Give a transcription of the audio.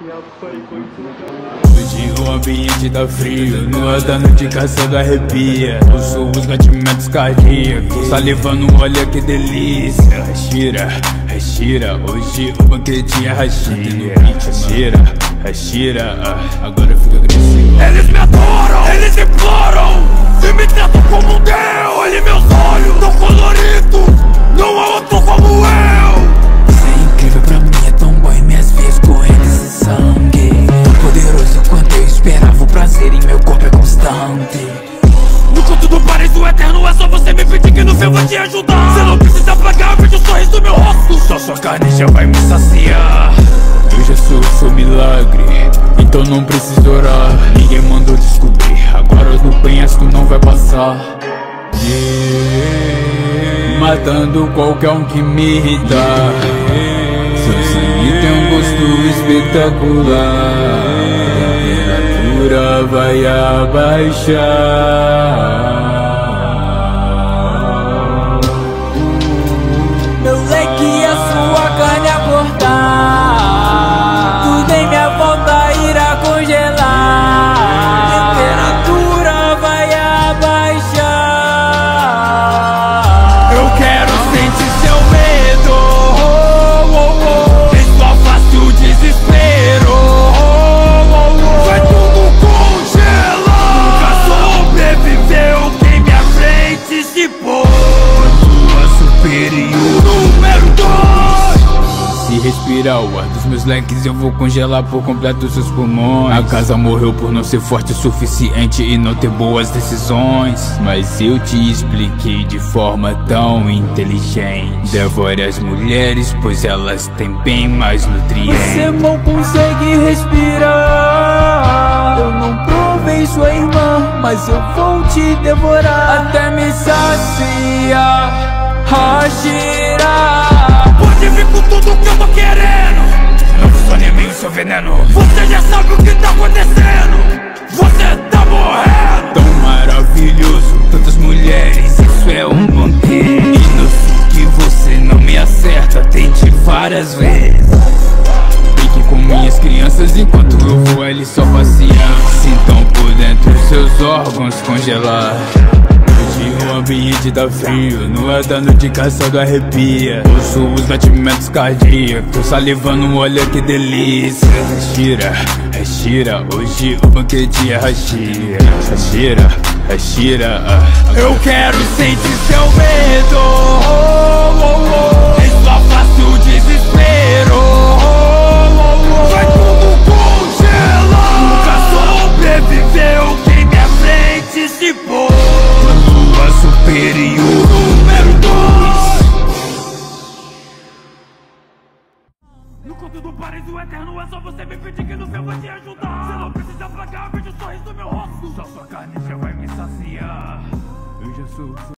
Hoje o ambiente tá frio, no andando de caçando arrepia. Ouço os batimentos cardíacos, salivando, olha que delícia. Respira, respira, hoje o banquete é rachia. Respira, respira, agora eu fico agressivo. Eles me adoram, eles imploram e me tratam como um deus. Olhe meus olhos, tão coloridos, não há outro como eu. Isso é incrível pra mim, é tão bom em minhas veias correndo esse sangue. Poderoso quanto eu esperava, o prazer em meu corpo é constante. No canto do paraíso eterno é só você me pedir que no fim eu vou te ajudar. Você não precisa pagar, veja o sorriso do meu rosto, Só sua carne já vai me saciar. Eu já sou o seu milagre, então não preciso orar. Ninguém mandou descobrir, agora no penhasco não vai passar. Matando qualquer um que me irrita. Seu sangue tem um gosto espetacular. A temperatura vai abaixar. Meu leque e a sua carne a cortar, tudo em minha volta irá congelar. A temperatura vai abaixar. eu quero sentir seu medo. Em sua face o desespero. Vai tudo congelar. Nunca sobreviveu quem minha frente se pôs. Lua superior. Número 2. Se respirar o ar dos meus leques, eu vou congelar por completo seus pulmões. A casa morreu por não ser forte o suficiente e não ter boas decisões. Mas eu te expliquei de forma tão inteligente. Devore as mulheres, pois elas têm bem mais nutrientes. Você mal consegue respirar. Eu não provei sua irmã, mas eu vou te devorar até me saciar. Hashira, Pode vir com tudo que eu tô querendo. Não sou nem meio seu veneno. Você já sabe o que tá acontecendo. Você tá morrendo. Tão maravilhoso, tantas mulheres, isso é um banquete. E no fim que você não me acerta, tente várias vezes. Brinque com minhas crianças enquanto eu vou ali só passear. Sintam por dentro seus órgãos congelar. Hoje o ambiente tá frio, no andando de caçando arrepia. Ouço os batimentos cardíacos, salivando, olha que delícia. Respira, respira, hoje o banquete é rachia. Respira, respira, Eu quero sentir seu medo. Em sua face o desespero. Vai tudo congelar. Nunca sobreviveu quem minha frente se pôs. Lua superior. Número 2. No canto do paraíso eterno é só você me pedir que no fim eu vou te ajudar. Você não precisa pagar, veja o sorriso do meu rosto, Só sua carne já vai me saciar. Eu já sou